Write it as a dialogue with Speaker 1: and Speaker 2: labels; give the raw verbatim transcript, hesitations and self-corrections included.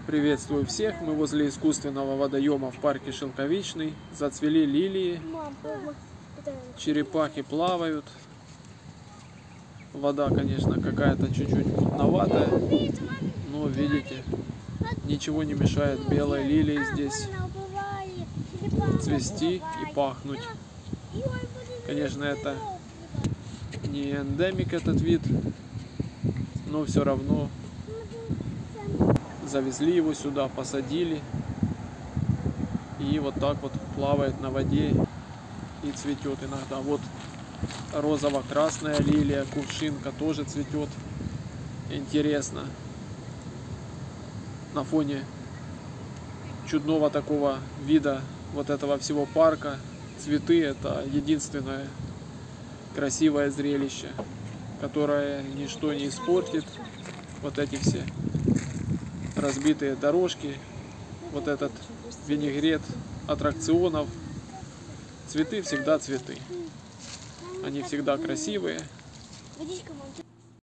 Speaker 1: Приветствую всех! Мы возле искусственного водоема в парке Шелковичный. Зацвели лилии, черепахи плавают. Вода, конечно, какая-то чуть-чуть мутноватая, но видите, ничего не мешает белой лилии здесь цвести и пахнуть. Конечно, это не эндемик этот вид, но все равно завезли его сюда, посадили, и вот так вот плавает на воде и цветет иногда. Вот розово-красная лилия, кувшинка тоже цветет. Интересно. На фоне чудного такого вида вот этого всего парка цветы — это единственное красивое зрелище, которое ничто не испортит. Вот эти все разбитые дорожки, вот этот винегрет аттракционов. Цветы всегда цветы. Они всегда красивые.